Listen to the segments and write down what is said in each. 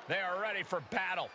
They are ready for battle.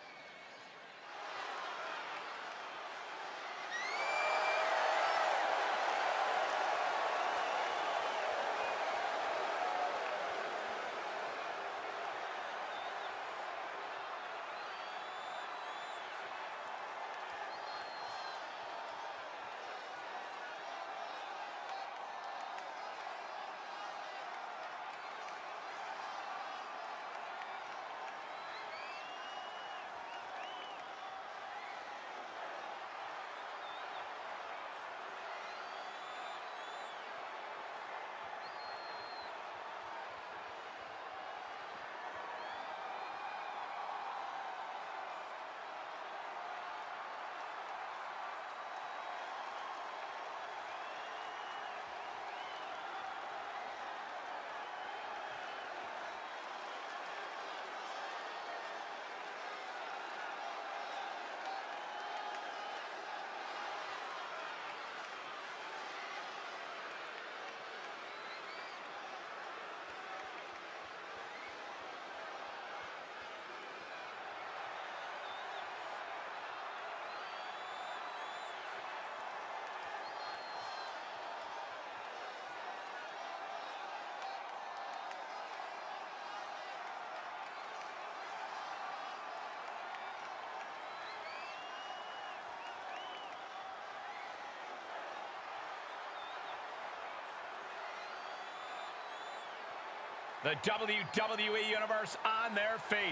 The WWE Universe on their feet.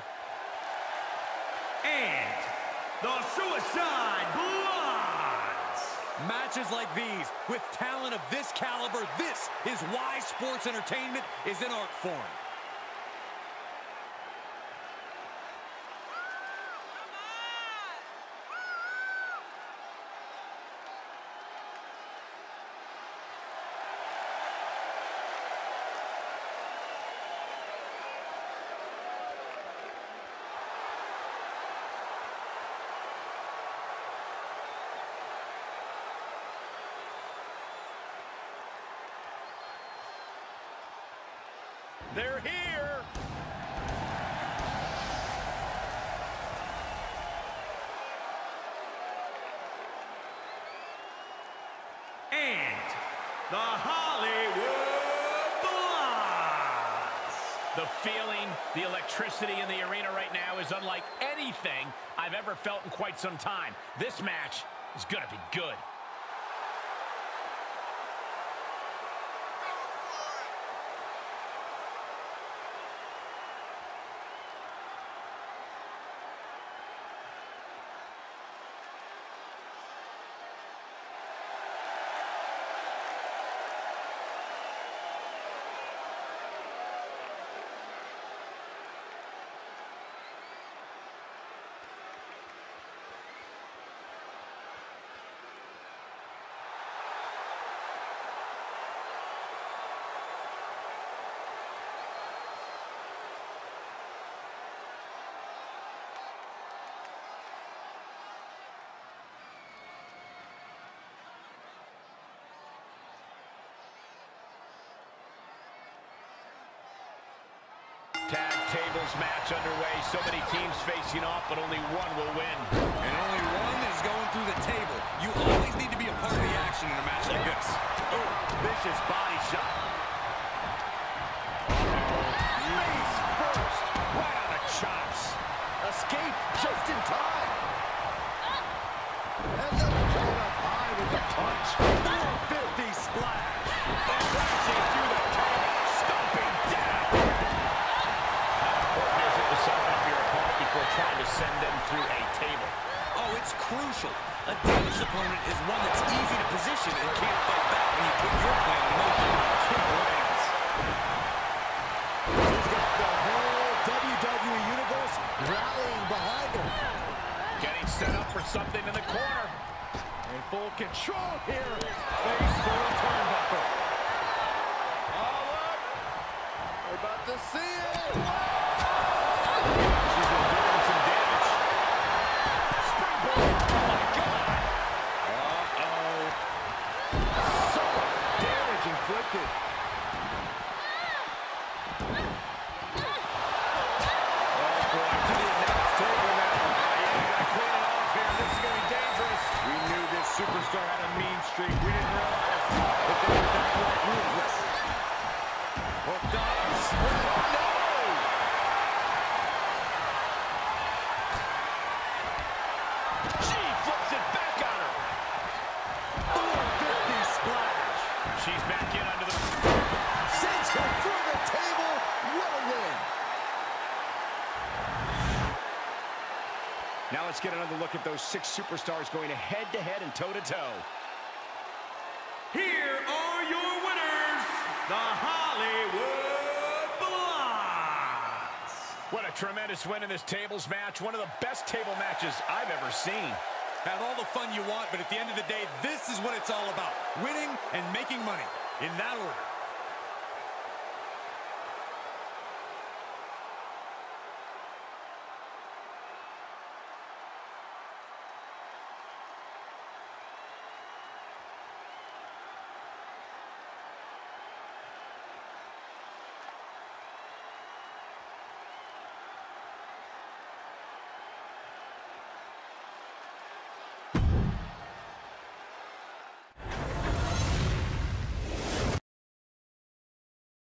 And the Suicide Bloods. Matches like these, with talent of this caliber, this is why sports entertainment is an art form. They're here. And the Hollywood Bloods. The feeling, the electricity in the arena right now is unlike anything I've ever felt in quite some time. This match is going to be good. Tag tables match underway. So many teams facing off, but only one will win. And only one is going through the table. You always need to be a part of the action in a match like this. Oh, vicious body shot. Face first. Right on the chops. Escape just in time. Ends up going up high with the punch. 450 splash. And crashing through the table. Stomping down. Soften up your opponent before trying to send them through a table. Oh, it's crucial. A damaged opponent is one that's easy to position and can't fight back when you put your plan in motion. Kick lands. He's got the whole WWE Universe rallying behind him. Getting set up for something in the corner. In full control here. Face for a turnbuckle. Oh, look. We're about to see it. She's enduring some damage. Springboard. Oh, my God. Uh-oh. So damage inflicted. Oh, boy. To the Now let's get another look at those 6 superstars going head-to-head and toe-to-toe. Here are your winners, the Hollywood Blondes. What a tremendous win in this tables match. One of the best table matches I've ever seen. Have all the fun you want, but at the end of the day, this is what it's all about. Winning and making money. In that order.